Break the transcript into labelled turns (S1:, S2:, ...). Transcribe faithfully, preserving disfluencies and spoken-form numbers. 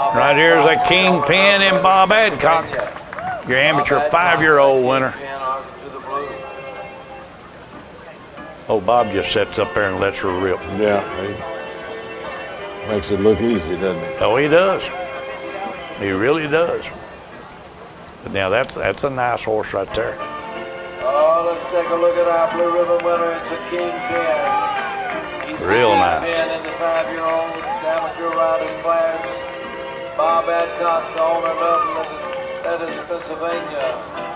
S1: Right here is a Kingpin in Bob Adcock, your amateur five-year-old winner. Oh, Bob just sits up there and lets her rip.
S2: Yeah, he makes it look easy, doesn't he?
S1: Oh, he does. He really does. But now that's that's a nice horse right there.
S3: Oh, let's take a look at our blue ribbon winner. It's a Kingpin. He's
S1: Real nice.
S3: Kingpin in the five-year-old amateur riding class. Bob Adcock, the owner of Loveland, that is Pennsylvania.